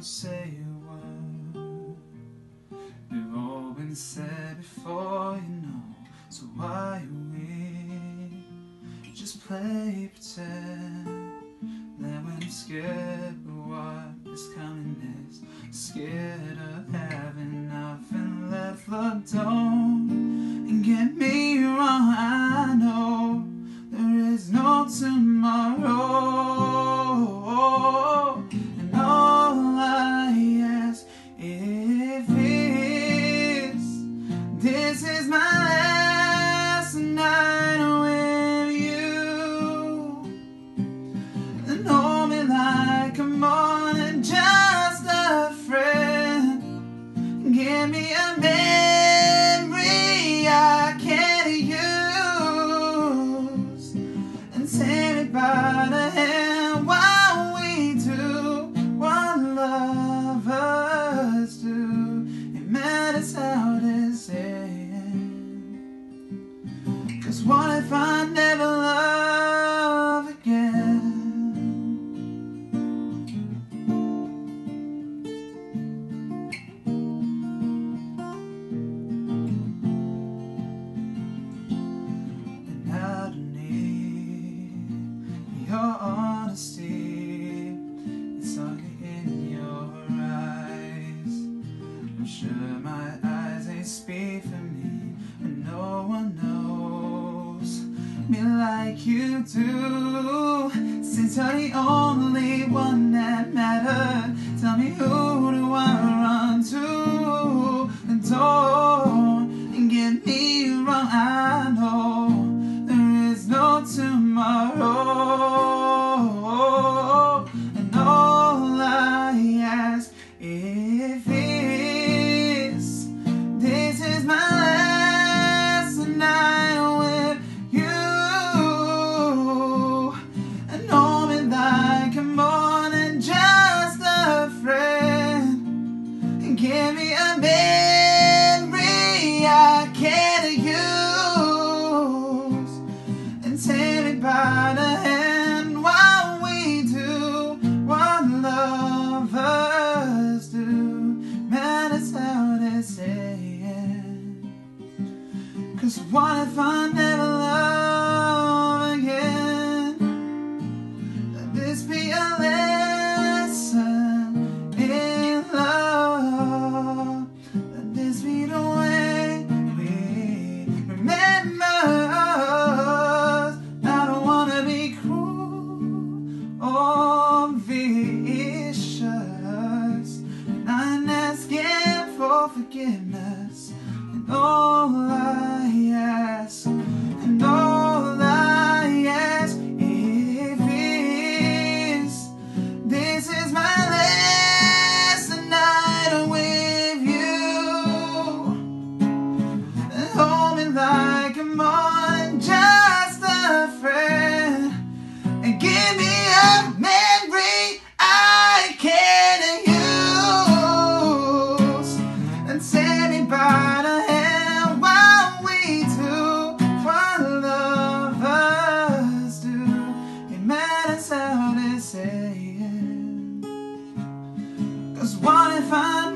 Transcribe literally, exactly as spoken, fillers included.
say a word. We've all been said before, you know. So why are we just play pretend that we're scared of what is coming next? Scared of having nothing left. Look, don't get me wrong, I know there is no tomorrow, and all I ask if is this is my last night with you, and hold me like I'm more than just a friend. Give me a memory I can use, and take me by the hand while we do what lovers do. It matters how they say it. 'Cause what if I never love again? Your honesty, it's ugly in your eyes. I'm sure my eyes ain't speak for me, but no one knows me like you do. Since you're the only one that matters, tell me, who do I run to? And don't get me wrong, I know there is no tomorrow. If it's, this is my last night with you, and hold me like I'm more than just a friend, and give me a memory I can use, and take me by the hand while we do what lovers do. Matters how they say it. 'Cause what if I never love again? Let this be a lesson in love. Let this be the way we remember us. I don't wanna be cruel or vicious, and I'm asking for forgiveness, and all I ask, and all I ask if is, this is my last night with you, and hold me like I'm more than just a friend, and give me a memory I can use, and set me by the hand while we do what lovers do. It matters how they say it. 'Cause what if I